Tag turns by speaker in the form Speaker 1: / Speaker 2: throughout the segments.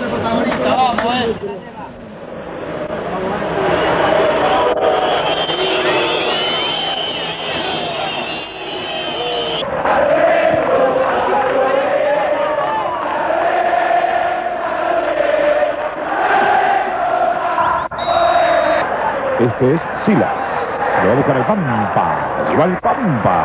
Speaker 1: protagonista, vamos,
Speaker 2: Este es Silas. Lo va a buscar el Pampa. Llegó el Pampa.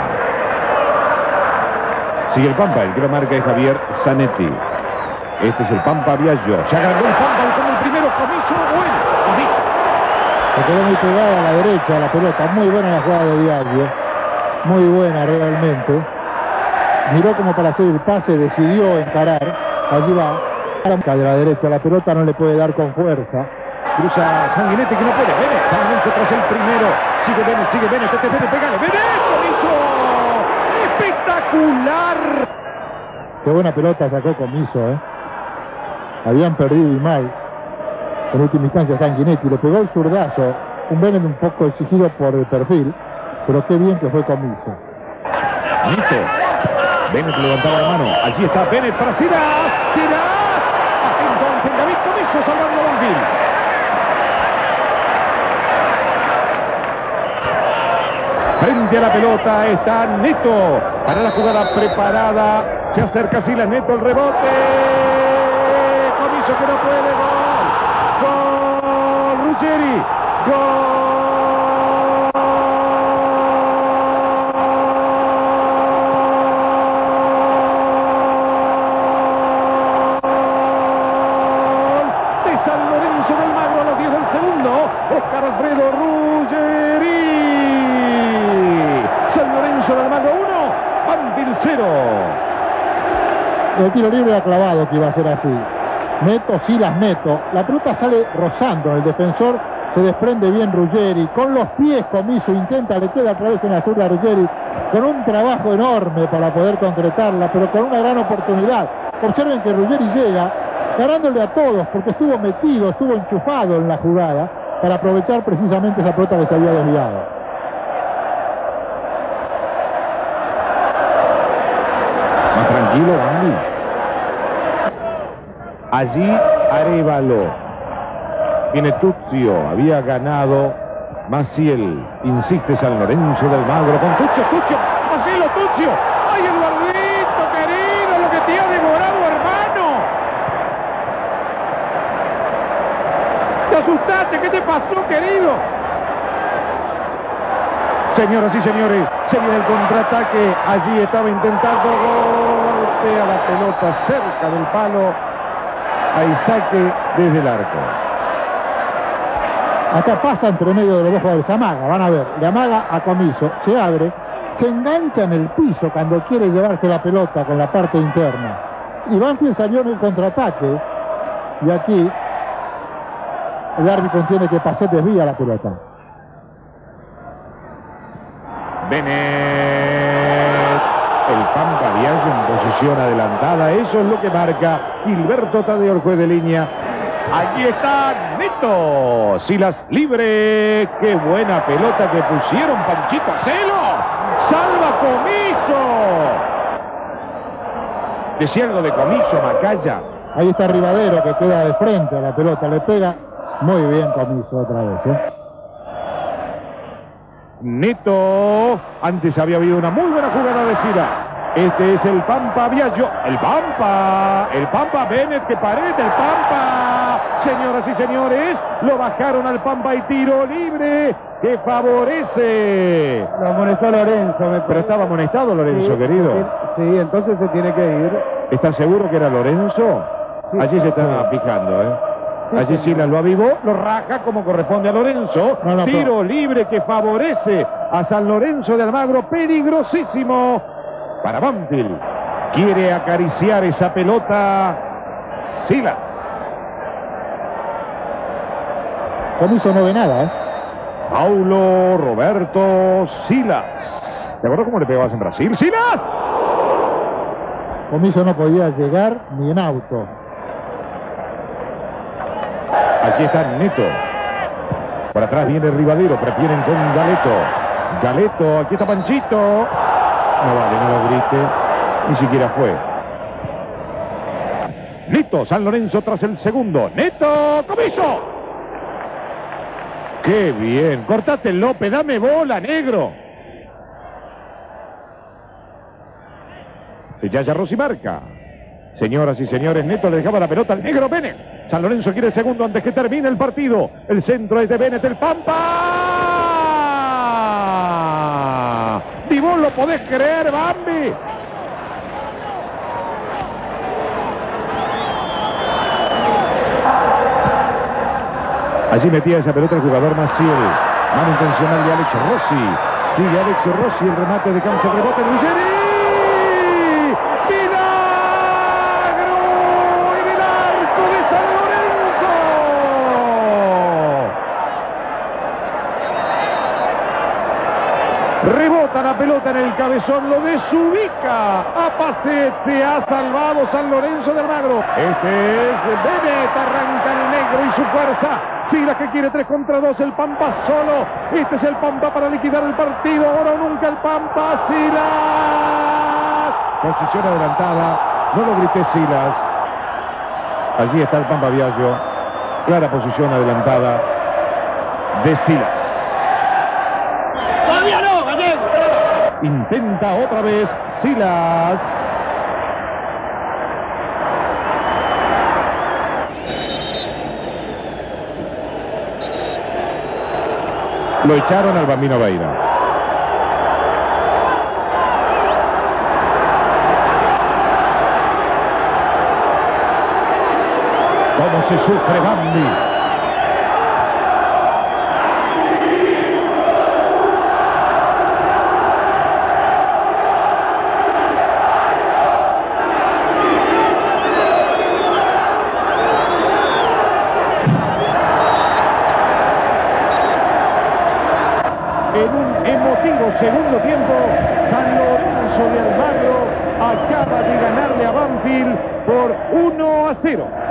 Speaker 2: Sigue el Pampa. El que lo marca es Javier Zanetti. Este es el Pampa Viaggio. Se agarró el Pampa como el primero. Comiso. Bueno. Comiso.
Speaker 3: Se quedó muy pegada a la derecha la pelota. Muy buena la jugada de Viaggio. Muy buena realmente. Miró como para hacer el pase. Decidió encarar. Allí va. De la derecha. La pelota no le puede dar con fuerza.
Speaker 2: Cruza Sanguinetti que no puede. Bennett. San Lorenzo tras el primero. Sigue Bennett. Sigue Bennett. Bennett. Pégale. Bennett. Comiso. Espectacular.
Speaker 3: Qué buena pelota sacó Comiso, Habían perdido y mal. En última instancia Sanguinetti. Le pegó el zurdazo. Un Bennett un poco exigido por el perfil. Pero qué bien que fue Comiso.
Speaker 2: Nito. Bennett levantaba la mano. Allí está Bennett para Silas. Silas. Atento David Comiso salvando a Banfield. Frente a la pelota está Neto. Para la jugada preparada. Se acerca Silas. Neto el rebote. Comiso que no puede. Gol. Gol. Ruggeri. Gol. De San Lorenzo del Magro a los 10 del segundo. Oscar Alfredo Ruggeri. San Lorenzo del Magro 1, Banfield 0.
Speaker 3: El tiro libre era clavado que iba a ser así. Neto, Silas, Neto. La pelota sale rozando en el defensor. Se desprende bien Ruggeri. Con los pies Comiso intenta, le queda otra vez en la zurda a Ruggeri. Con un trabajo enorme para poder concretarla, pero con una gran oportunidad. Observen que Ruggeri llega ganándole a todos porque estuvo metido, estuvo enchufado en la jugada para aprovechar precisamente esa pelota que se había desviado.
Speaker 2: Tranquilo, Banfield. Allí Arévalo. Viene Tuzio. Había ganado Maciel. Insiste San Lorenzo del Magro con Tuzio. Marcelo Tuzio. ¡Ay, Eduardito, querido! Lo que te ha devorado, hermano. Te asustaste. ¿Qué te pasó, querido? Señoras y señores, se viene el contraataque. Allí estaba intentando golpea la pelota cerca del palo. Hay saque desde el arco.
Speaker 3: Acá pasa entre medio de los dos jugadores. Amaga, van a ver. Le amaga a Comiso. Se abre. Se engancha en el piso cuando quiere llevarse la pelota con la parte interna. Y Banfield salió en el contraataque. Y aquí el árbitro tiene que pasar, desvía la pelota.
Speaker 2: Bennett, el Pampa Viaggio en posición adelantada. Eso es lo que marca Gilberto Tadeo, el juez de línea. Allí está Neto. Silas libre. Qué buena pelota que pusieron, Panchito Acelo. Salva Comiso. Decía algo de Comiso, Macaya.
Speaker 3: Ahí está Rivadero que queda de frente a la pelota. Le pega muy bien Comiso otra vez,
Speaker 2: Neto. Antes había habido una muy buena jugada de Silas. Este es el Pampa Viaggio. El Pampa Bennett que parece el Pampa. Señoras y señores, lo bajaron al Pampa y tiro libre que favorece.
Speaker 4: Lo amonestó Lorenzo.
Speaker 2: Pero estaba amonestado Lorenzo, querido.
Speaker 4: Sí, entonces se tiene que ir.
Speaker 2: ¿Estás seguro que era Lorenzo?
Speaker 4: Sí,
Speaker 2: allí se está fijando,
Speaker 4: Sí,
Speaker 2: allí Silas lo avivó, lo raja como corresponde a Lorenzo. Tiro libre que favorece a San Lorenzo de Almagro. Peligrosísimo para Banfield. Quiere acariciar esa pelota Silas.
Speaker 3: Comiso no ve nada,
Speaker 2: Paulo Roberto Silas. ¿Te acuerdas cómo le pegabas en Brasil? ¡Silas!
Speaker 3: Comiso no podía llegar ni en auto.
Speaker 2: Aquí está Neto. Por atrás viene Rivadero. Prefieren con Galeto. Aquí está Panchito. No vale, no lo grite. Ni siquiera fue. Neto, San Lorenzo tras el segundo. Neto, Comiso. ¡Qué bien! Cortate López, dame bola, negro. Yaya Rossi marca. Señoras y señores, Neto le dejaba la pelota al negro Bennett. San Lorenzo quiere el segundo antes que termine el partido. El centro es de Bennett, el Pampa. ¿Y vos lo podés creer, Bambi? Allí metía esa pelota el jugador Maciel. Mano intencional de Alex Rossi. Sigue Alex Rossi, el remate de cancha, el rebote de Ruggeri. ¡Milagro! En el arco de San Lorenzo. Rebota la pelota en el cabezón, lo desubica. A Pacet se ha salvado San Lorenzo de Almagro. Este es Bennett, arranca el negro y su fuerza. Silas que quiere 3 contra 2, el Pampa solo. Este es el Pampa para liquidar el partido. Ahora o nunca el Pampa. Silas. Posición adelantada. No lo grité, Silas. Allí está el Pampa Biagio. Clara posición adelantada de Silas.
Speaker 1: Todavía no, Gallego.
Speaker 2: Intenta otra vez Silas. Lo echaron al Bambino Veira. ¿Cómo se sufre Bambi? En un emotivo segundo tiempo, San Lorenzo de Almagro acaba de ganarle a Banfield por 1-0.